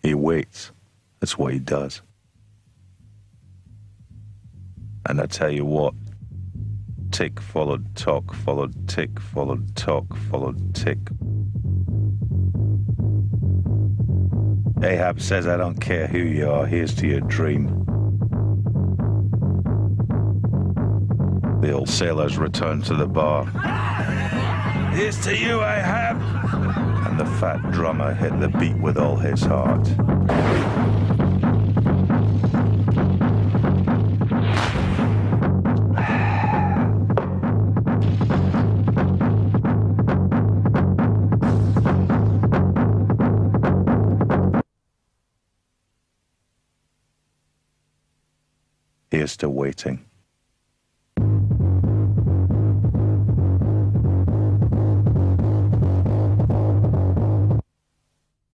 He waits. That's what he does. And I tell you what, tick followed tock, followed tick, followed tock, followed tick. Ahab says, I don't care who you are, here's to your dream. The old sailors returned to the bar. Here's to you, Ahab! And the fat drummer hit the beat with all his heart. Here's to waiting.